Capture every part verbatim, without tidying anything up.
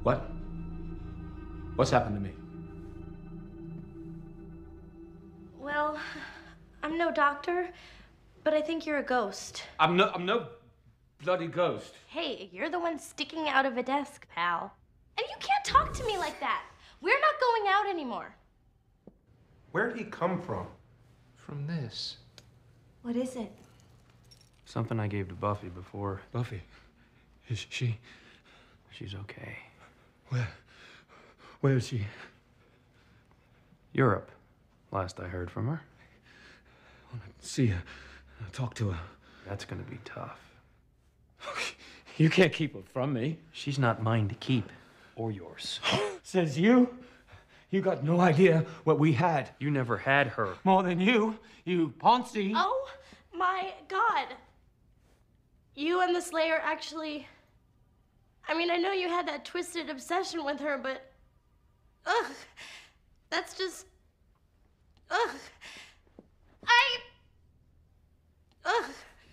What? What's happened to me? Well, I'm no doctor, but I think you're a ghost. I'm no, I'm no bloody ghost. Hey, you're the one sticking out of a desk, pal. And you can't talk to me like that. We're not going out anymore. Where'd he come from? From this. What is it? Something I gave to Buffy before. Buffy, is she? She's okay. Where? Where is she? Europe, last I heard from her. I want to see her, talk to her. That's gonna be tough. You can't keep her from me. She's not mine to keep, or yours. Says you? You got no idea what we had. You never had her. More than you, you Ponzi. Oh my God. You and the Slayer actually... I mean, I know you had that twisted obsession with her, but... Ugh. That's just... Ugh. I... Ugh.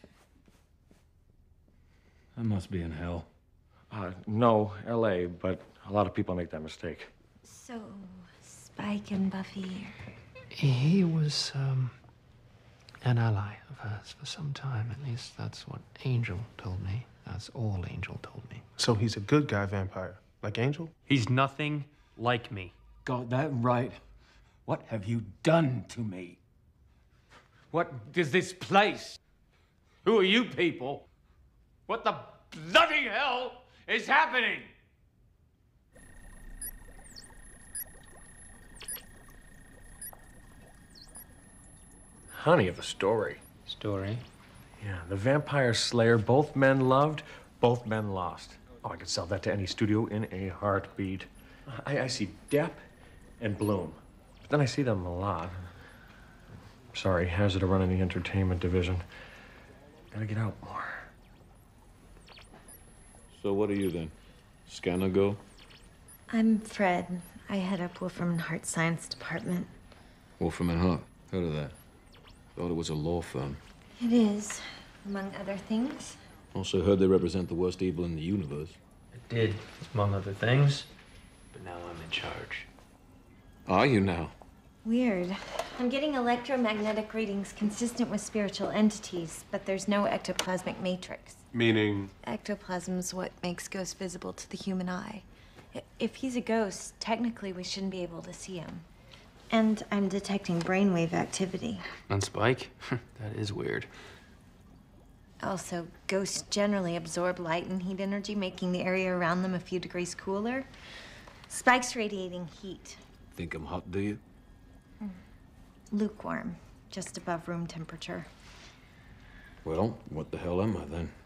I must be in hell. Uh, no, L A, but a lot of people make that mistake. So, Spike and Buffy are... He was, um, an ally of hers for some time. At least that's what Angel told me. That's all Angel told me. So he's a good guy vampire, like Angel? He's nothing like me. Got that right. What have you done to me? What is this place? Who are you people? What the bloody hell is happening? Honey of a story. Story? Yeah, the Vampire Slayer, both men loved, both men lost. Oh, I could sell that to any studio in a heartbeat. I, I see Depp and Bloom, but then I see them a lot. Sorry, hazard of running the entertainment division. Gotta get out more. So what are you then? Scanner go? I'm Fred. I head up Wolfram and Hart Science Department. Wolfram and Hart. Heard of that. Thought it was a law firm. It is, among other things. Also heard they represent the worst evil in the universe. It did, among other things. But now I'm in charge. Are you now? Weird. I'm getting electromagnetic readings consistent with spiritual entities, but there's no ectoplasmic matrix. Meaning? Ectoplasm's what makes ghosts visible to the human eye. I- If he's a ghost, technically we shouldn't be able to see him. And I'm detecting brainwave activity. On Spike? That is weird. Also, ghosts generally absorb light and heat energy, making the area around them a few degrees cooler. Spike's radiating heat. Think I'm hot, do you? Lukewarm, just above room temperature. Well, what the hell am I then?